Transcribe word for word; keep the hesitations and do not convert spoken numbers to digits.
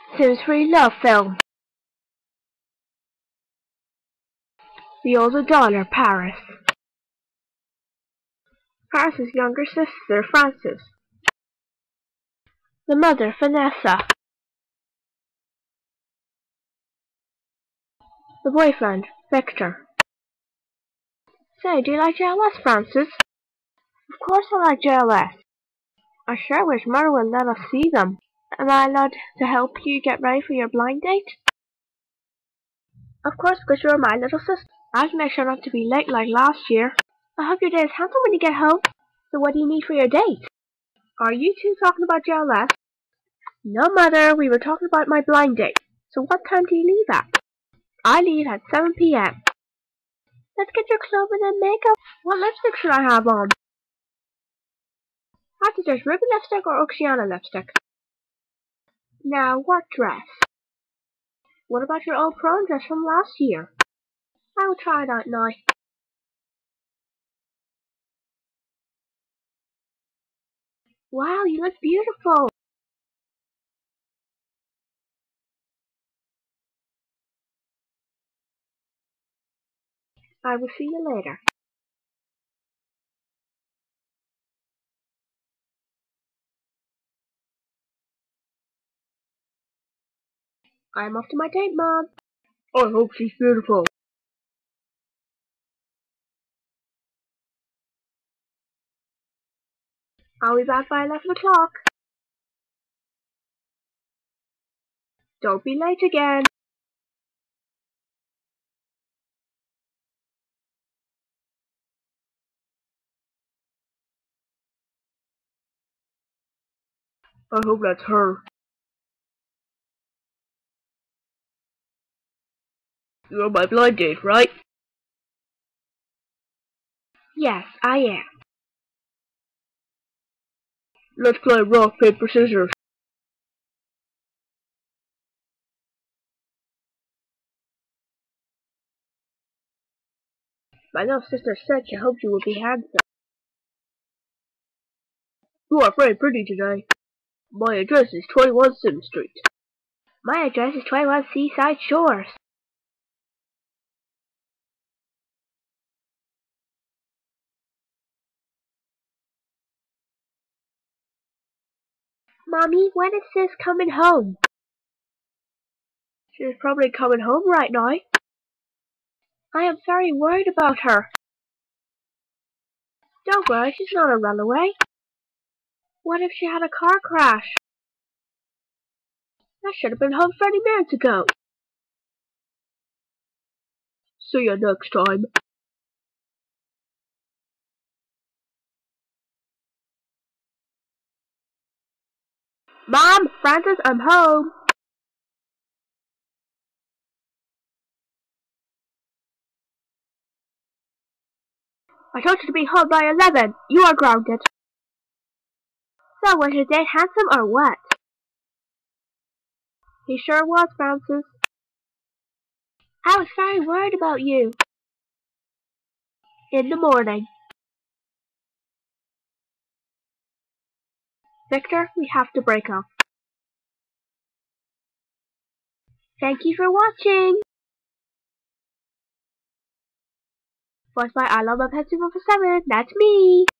Sims three love film. The older daughter, Paris. Paris' younger sister, Frances. The mother, Vanessa. The boyfriend, Victor. Say, do you like J L S, Frances? Of course I like J L S. I sure wish Mother would let us see them. Am I allowed to help you get ready for your blind date? Of course, because you're my little sister. I have to make sure not to be late like last year. I hope your day is handsome when you get home. So what do you need for your date? Are you two talking about J L S? No, Mother, we were talking about my blind date. So what time do you leave at? I leave at seven p m Let's get your clothing and makeup. What lipstick should I have on? I suggest Ruby lipstick or Oceana lipstick. Now, what dress? What about your old prom dress from last year? I will try it out now. Wow, you look beautiful. I will see you later. I'm off to my date, Mom. I hope she's beautiful. I'll be back by eleven o'clock. Don't be late again. I hope that's her. You're on my blind date, right? Yes, I am. Let's play rock, paper, scissors. My little sister said she hoped you would be handsome. You are very pretty today. My address is twenty-one Sim Street. My address is twenty-one Seaside Shores. Mommy, when is Sis coming home? She's probably coming home right now. I am very worried about her. Don't worry, she's not a runaway. What if she had a car crash? I should have been home thirty minutes ago. See you next time. Mom, Frances, I'm home. I told you to be home by eleven. You are grounded. So, was your date handsome or what? He sure was, Frances. I was very worried about you. In the morning. Victor, we have to break up. Thank you for watching. Voiced by I Love My Pet Super for seven. That's me.